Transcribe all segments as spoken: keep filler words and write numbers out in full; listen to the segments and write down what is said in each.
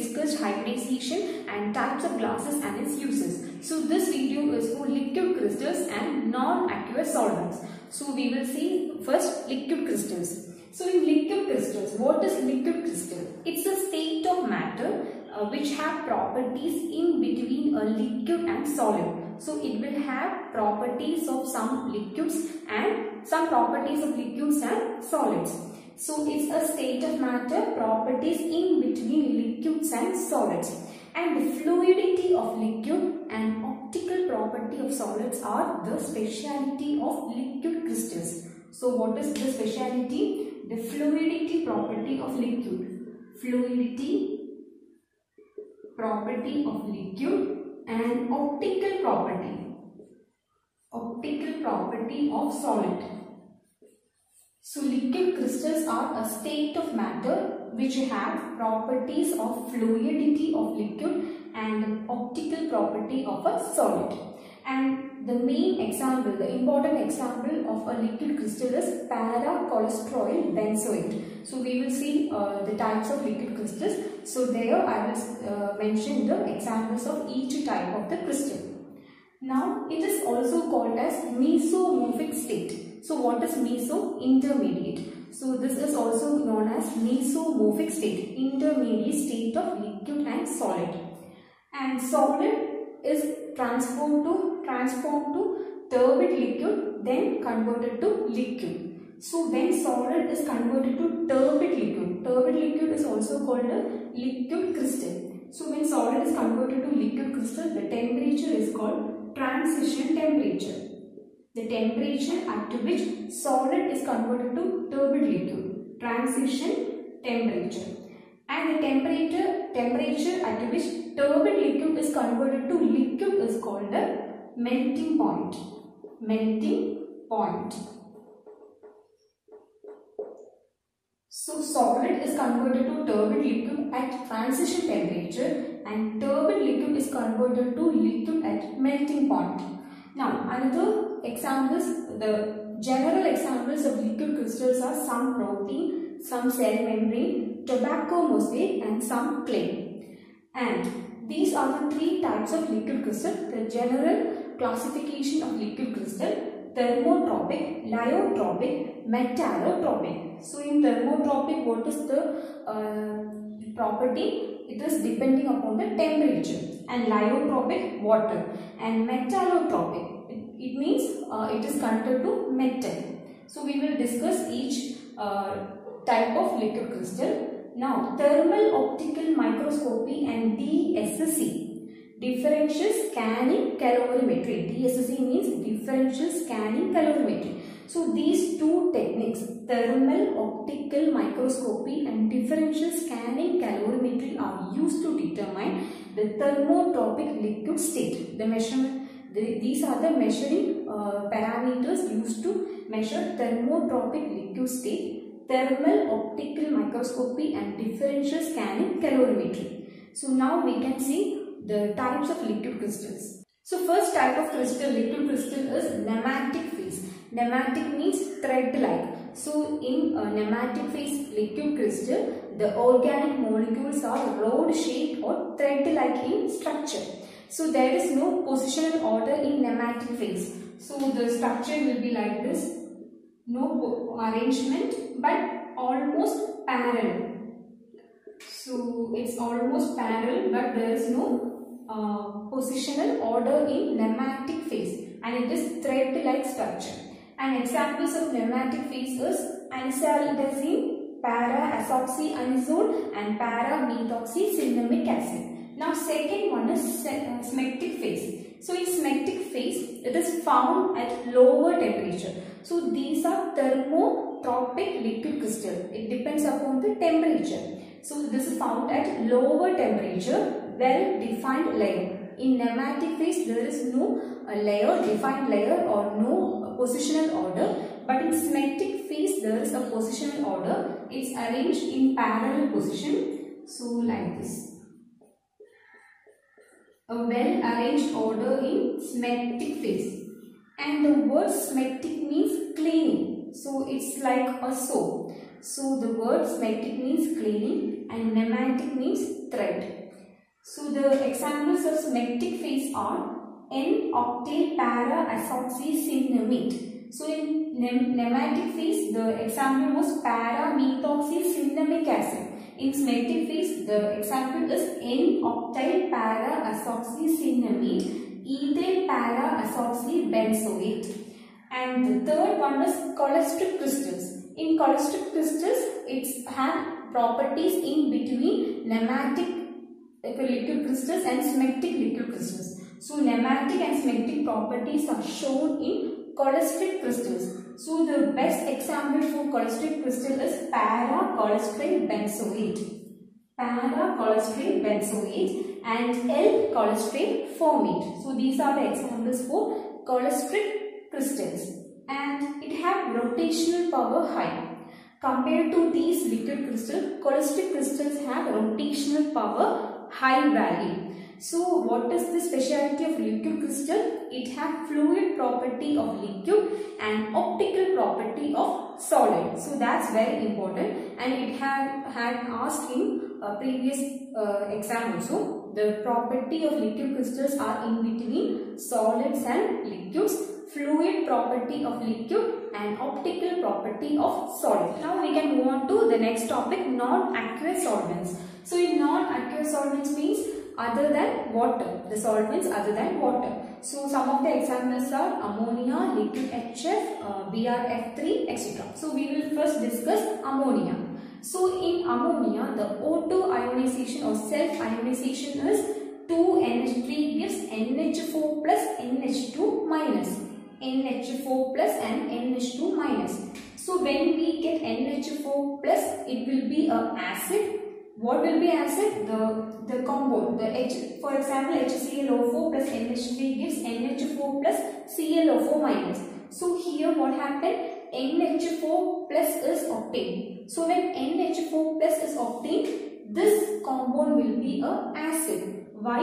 discussed hybridization and types of glasses and its uses. So this video is for liquid crystals and non-aqueous solvents. So we will see first liquid crystals. So in liquid crystals, what is liquid crystal? It's a state of matter uh, which have properties in between a liquid and solid. So it will have properties of some liquids and some properties of liquids and solids. So it's a state of matter, properties in between liquids and solids. And the fluidity of liquid and optical property of solids are the speciality of liquid crystals. So what is the speciality? The fluidity property of liquid. Fluidity property of liquid and optical property. Optical property of solid. So liquid crystals are a state of matter which have properties of fluidity of liquid and optical property of a solid. And the main example, the important example of a liquid crystal is para-cholesterol benzoate. So we will see uh, the types of liquid crystals. So there I will uh, mention the examples of each type of the crystal. Now it is also called as mesomorphic state. So what is meso? Intermediate. So this is also known as mesomorphic state, intermediate state of liquid and solid. And solid is transformed to transformed to turbid liquid, then converted to liquid. So when solid is converted to turbid liquid, turbid liquid is also called a liquid crystal. So when solid is converted to liquid crystal, the temperature is called transition temperature. The temperature at which solid is converted to turbid liquid, transition temperature. And the temperature temperature at which turbid liquid is converted to liquid is called the melting point. Melting point. So solid is converted to turbid liquid at transition temperature and turbid liquid is converted to liquid at melting point. Now another examples, the general examples of liquid crystals are some protein, some cell membrane, tobacco mosaic and some clay. And these are the three types of liquid crystal. The general classification of liquid crystal: thermotropic, lyotropic, metallotropic. So in thermotropic, what is the uh, property? It is depending upon the temperature. And lyotropic, water. And metallotropic, it, it means uh, it is converted to metal. So we will discuss each uh, type of liquid crystal. Now thermal optical microscopy and D S C, differential scanning calorimetry. D S C means differential scanning calorimetry. So these two techniques, thermal optical microscopy and differential scanning calorimetry, are used to determine the thermotropic liquid state. The measurement, the, these are the measuring uh, parameters used to measure thermotropic liquid state, thermal optical microscopy and differential scanning calorimetry. So now we can see the types of liquid crystals. So first type of crystal, liquid crystal, is nematic phase. Nematic means thread-like. So in a nematic phase liquid crystal, the organic molecules are rod-shaped or thread-like in structure. So there is no positional order in nematic phase. So the structure will be like this. No arrangement but almost parallel. So it's almost parallel but there is no uh, positional order in nematic phase and it is thread-like structure. And examples of nematic phase is anisaldazine, para-azoxyazole and para-methoxycinnamic acid. Now second one is smectic phase. So in smectic phase, it is found at lower temperature. So these are thermotropic liquid crystal. It depends upon the temperature. So this is found at lower temperature, well-defined layer. In nematic phase, there is no uh, layer, defined layer or no uh, positional order. But in smectic phase, there is a positional order. It's arranged in parallel position. So like this. A well-arranged order in smectic phase. And the word smectic means cleaning. So it's like a soap. So the word smectic means cleaning and nematic means thread. So the examples of smectic phase are N-octyl para-azoxycinnamate. So in nem nematic phase, the example was para-methoxycinnamic acid. In smectic phase, the example is N-octyl para-azoxycinnamate, ethyl para-azoxybenzoate. And the third one is cholesterol crystals. In cholesterol crystals, it's have properties in between nematic liquid crystals and smectic liquid crystals. So nematic and smectic properties are shown in cholesterol crystals. So the best example for cholesterol crystal is para-cholesterol benzoate, para-cholesterol benzoate and L-cholesterol formate. So these are the examples for cholesterol crystals, and it have rotational power high. Compared to these liquid crystals, cholesterol crystals have rotational power high value. So what is the speciality of liquid crystal? It has fluid property of liquid and optical property of solid. So that's very important, and it had, had asked in a previous uh, exam also. The property of liquid crystals are in between solids and liquids, fluid property of liquid and optical property of solid. Now we can move on to the next topic, non-aqueous solvents. So in non-aqueous solvents means other than water, the solvents other than water. So some of the examples are ammonia, liquid H F, uh, B R F three, et cetera. So we will first discuss ammonia. So in ammonia, the auto ionization or self ionization is two N H three gives N H four plus N H two minus, N H four plus and N H two minus. So when we get N H four plus, it will be a acid. What will be acid? The the compound, the H, for example, H C l O four plus N H three gives N H four plus C l O four minus. So here what happened? N H four plus is obtained. So when N H four plus is obtained, this compound will be a acid. Why?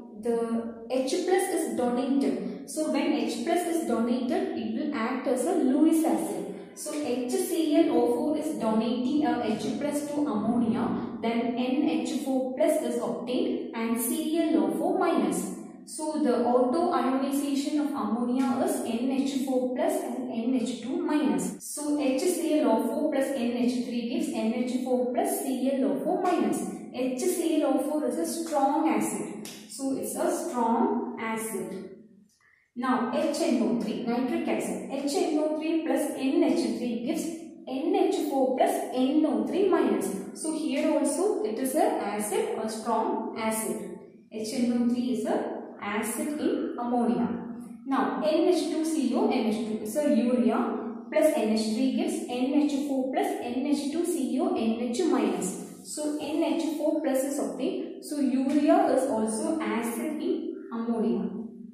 The H plus is donated. So when H plus is donated, it will act as a Lewis acid. So H C l O four is donating a H plus to ammonia, then N H four plus is obtained and C l O four minus. So the auto ionization of ammonia is N H four plus and N H two minus. So H C l O four plus N H three gives N H four plus C l O four minus. H C l O four is a strong acid. So it's a strong acid. Now H N O three, nitric acid. H N O three plus N H three gives N H four plus N O three minus. So here also it is a acid, a strong acid. H N O three is a acid in ammonia. Now N H two C O, N H two is a urea plus N H three gives N H four plus N H two C O, N H minus. So N H four plus is obtained. So urea is also acid in ammonia.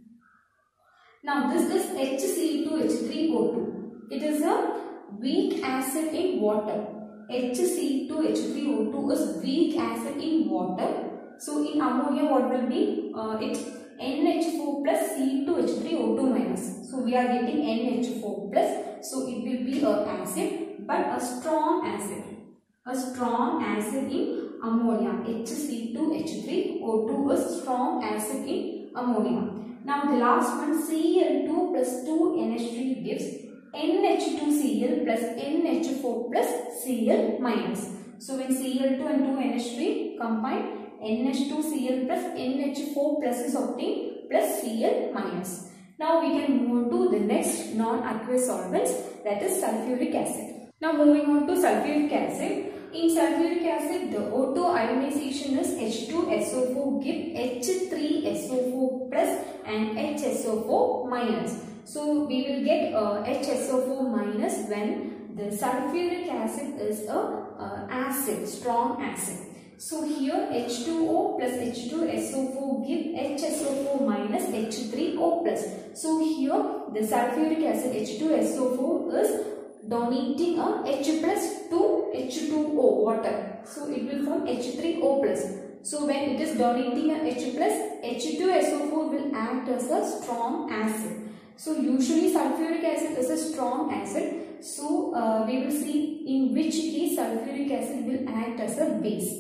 Now this is H C two H three O two. It is a weak acid in water. H C two H three O two is weak acid in water. So in ammonia what will be? Uh, it N H four plus C two H three O two minus. So we are getting N H four plus. So it will be a acid, but a strong acid. A strong acid in ammonia. H C two H three O two is strong acid in ammonia. Now the last one, C l two plus two N H three gives N H two C l plus N H four plus C l minus. So when C l two and two N H three combine, N H two C l plus N H four plus is obtained plus C l minus. Now we can move on to the next non-aqueous solvents, that is sulfuric acid. Now moving on to sulfuric acid. In sulfuric acid, the auto ionization is H two S O four give H three S O four plus and H S O four minus. So we will get uh, H S O four minus when the sulfuric acid is a uh, acid, strong acid. So here H two O plus H two S O four give H S O four minus H three O plus. So here the sulfuric acid H two S O four is donating a H plus to H two O water. So it will form H three O plus. So when it is donating a H plus, H two S O four will act as a strong acid. So usually sulfuric acid is a strong acid. So uh, we will see in which case sulfuric acid will act as a base.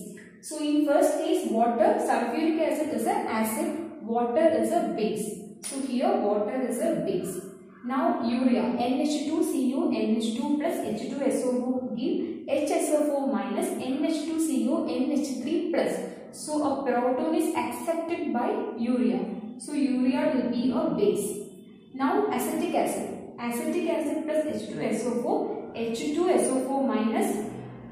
So in first case, water, sulfuric acid is an acid, water is a base. So here water is a base. Now urea, N H two C O, N H two plus H two S O four give H S O four minus N H two C O, N H three plus. So a proton is accepted by urea. So urea will be a base. Now acetic acid, acetic acid plus H two S O four, H two S O four minus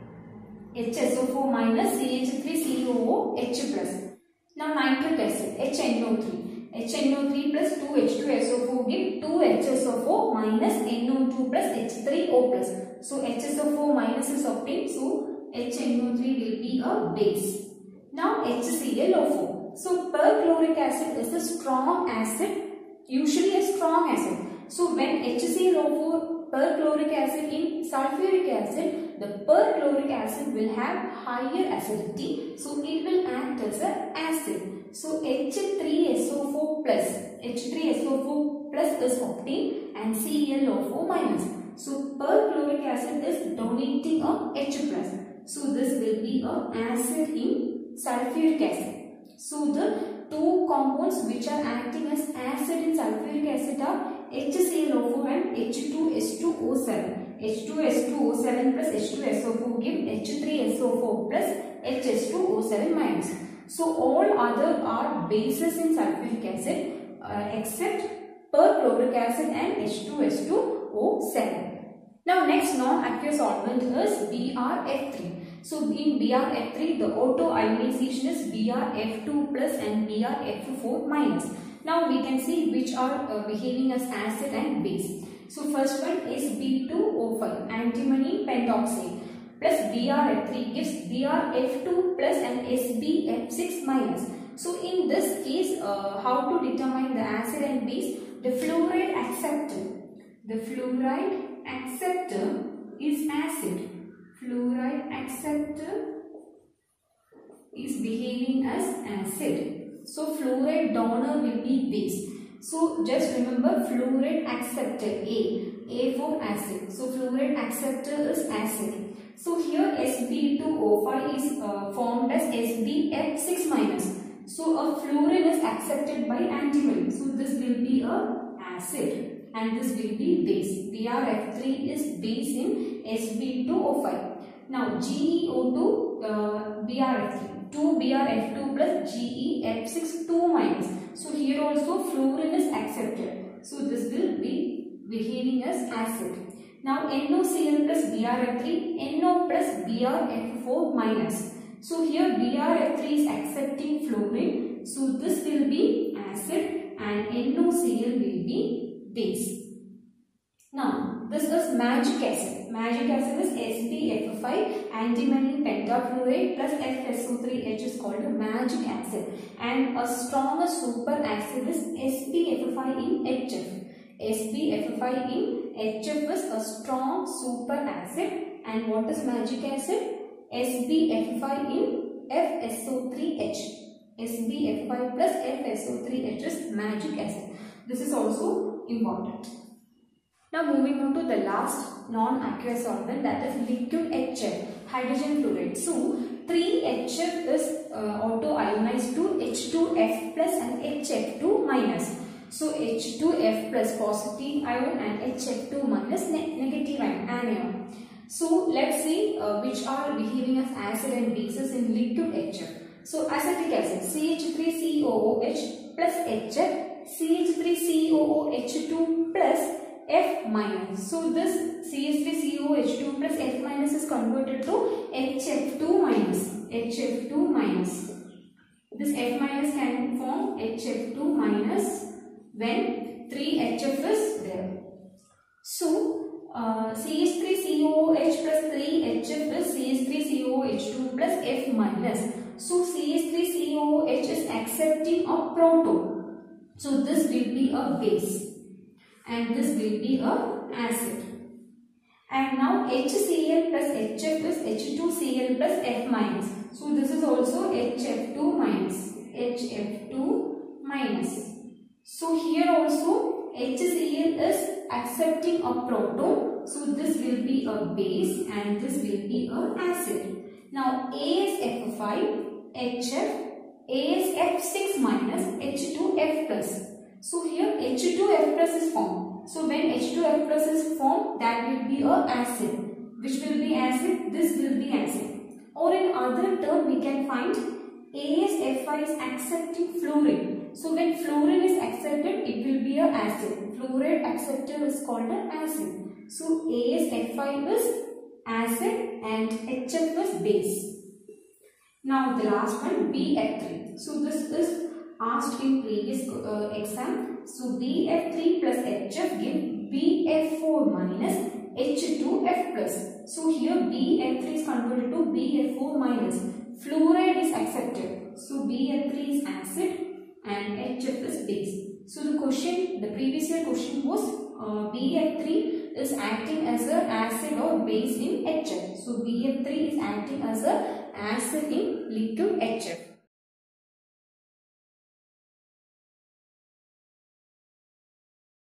H S O four minus C H three C O O H plus. Now nitric acid, H N O three, H N O three plus two H two S O four give two H S O four minus N O two plus H three O plus. So H S O four minus is obtained, so H N O three will be a base. Now H C l O four. So perchloric acid is a strong acid, usually a strong acid. So when H C l O four perchloric acid in sulfuric acid, the perchloric acid will have higher acidity, so it will act as an acid. So H three S O four plus, H three S O four plus is obtained and C l O four minus. So perchloric acid is donating a H plus. So this will be a acid in sulfuric acid. So the two compounds which are acting as acid in sulfuric acid are H C l O four and H two S two O seven. H two S two O seven plus H two S O four give H three S O four plus H S two O seven minus. So all other are bases in sulfuric acid uh, except perchloric acid and H two S two O seven. Now next non-aqueous solvent is B R F three. So in B R F three the auto ionization is B R F two plus and B R F four minus. Now we can see which are uh, behaving as acid and base. So first one is B two O five, antimony pentoxide, plus B R F three gives B R F two plus and S B F six minus. So in this case, uh, how to determine the acid and base? The fluoride acceptor, the fluoride acceptor is acid. Fluoride acceptor is behaving as acid. So fluoride donor will be base. So just remember fluoride acceptor A, A for acid. So fluoride acceptor is acid. So here S B two O five is uh, formed as S B F six minus. So a fluorine is accepted by antimony. So this will be a acid and this will be base. B R F three is base in S B two O five. Now G e O two uh, B R F three. two B R F two plus G E F six two minus. So here also fluorine is accepted. So this will be behaving as acid. Now NaCl plus B R F three, No plus B R F four minus. So here B R F three is accepting fluorine. So this will be acid and NaCl will be base. Now this is magic acid. Magic acid is S B F five, antimony pentafluoride plus F S O three H is called magic acid. And a stronger super acid is S B F five in H F. S B F five in H F is a strong super acid. And what is magic acid? S B F five in F S O three H. S B F five plus F S O three H is magic acid. This is also important. Now moving on to the last non-aqueous solvent, that is liquid H F, hydrogen fluoride. So three H F is uh, auto-ionized to H two F plus and H F two minus. So H two F plus positive ion and H F two minus ne negative ion, anion. So let's see uh, which are behaving as acid and bases in liquid H F. So acetic acid, C H three C O O H plus H F, C H three C O O H two plus F minus. So this C H three C O H two plus F minus is converted to H F two minus. H F two minus. This F minus can form H F two minus when three H F is there. So uh, C H three C O O H plus three H F is C H three C O O H two plus F minus. So C H three C O O H is accepting a proton. So this will be a base. And this will be a acid. And now HCl plus H F is H two C l plus F minus. So this is also H F two minus. H F two minus. So here also HCl is accepting a proton. So this will be a base and this will be a acid. Now A is F five, H F, A S F six minus H two F plus. So here H two F plus is formed. So when H two F plus is formed, that will be a acid. Which will be acid? This will be acid. Or in other term, we can find A S F I is accepting fluorine. So when fluorine is accepted, it will be a acid. Fluoride acceptor is called an acid. So A S F I is acid and H F is base. Now the last one, B F three. So this is asked in previous uh, exam. So B F three plus H F give B F four minus H two F plus. So here B F three is converted to B F four minus. Fluoride is accepted. So B F three is acid and H F is base. So the question, the previous year question was uh, B F three is acting as a acid or base in H F. So B F three is acting as a acid in liquid H F.